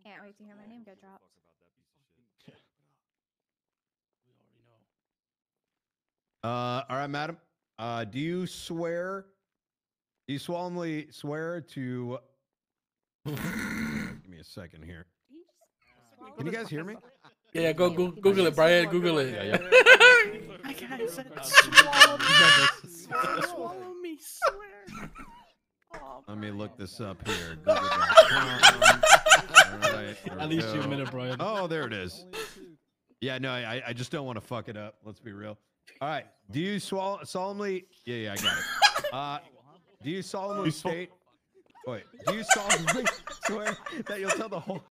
Can't wait to hear my name get dropped. All right, madam. Do you swear? Do you solemnly swear to? Give me a second here. Can you guys hear me? Yeah, go Google it, Brian. Google it. Yeah. I said, swallow me, swear. Oh, Let me look this up here. Google.com. All right, there At we least go. a minute, Brian. Oh, there it is. Yeah, no, I just don't want to fuck it up. Let's be real. All right. Do you solemnly? Yeah, I got it. Do you solemnly state? Wait. Do you solemnly swear that you'll tell the whole